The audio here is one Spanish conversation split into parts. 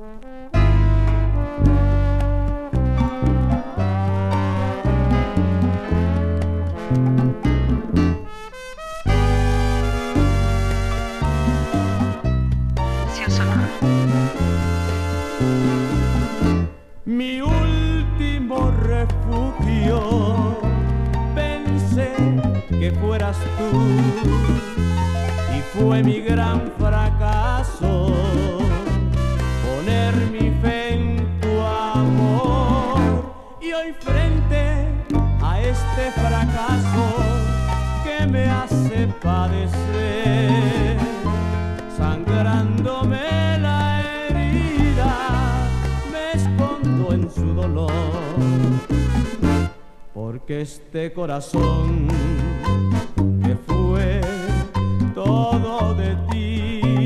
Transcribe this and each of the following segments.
Mi último refugio, pensé que fueras tú, y fue mi gran fracaso poner mi fe en tu amor. Y hoy frente a este fracaso que me hace padecer, sangrándome la herida, me escondo en su dolor, porque este corazón que fue todo de ti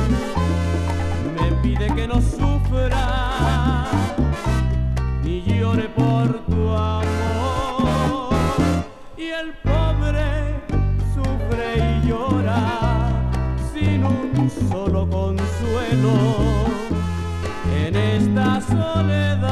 me pide que no sufra ni llore por tu amor. Y el pobre sufre y llora sin un solo consuelo en esta soledad.